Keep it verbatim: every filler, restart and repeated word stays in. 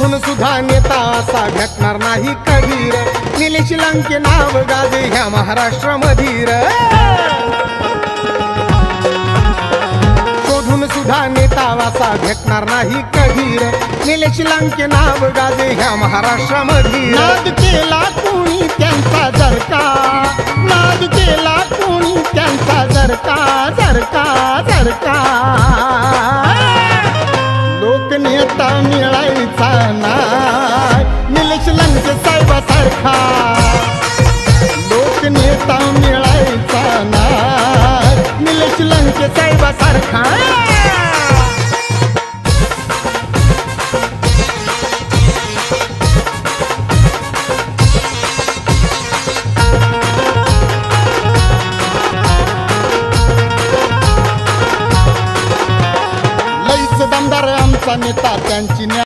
शोधून सुद्धा नेता असा भेटणार नाही कधी रे, निलेश लंके नाव गाजे ह्या महाराष्ट्रामध्ये रे। शोधून सुद्धा नेता असा भेटणार नाही कधी रे, निलेश लंके नाव गाजे ह्या महाराष्ट्रामध्ये। नाद केला कोणी त्यांचा जर का, नाद केला कोणी त्यांचा जर का, जर का जर का लोकनेता मिळायचा नाही निलेश लंके साहेबासारखा, लोकनेता मिळायचा नाही निलेश लंके साहेबासारखा। लईच दमदार आमचा नेता त्यांची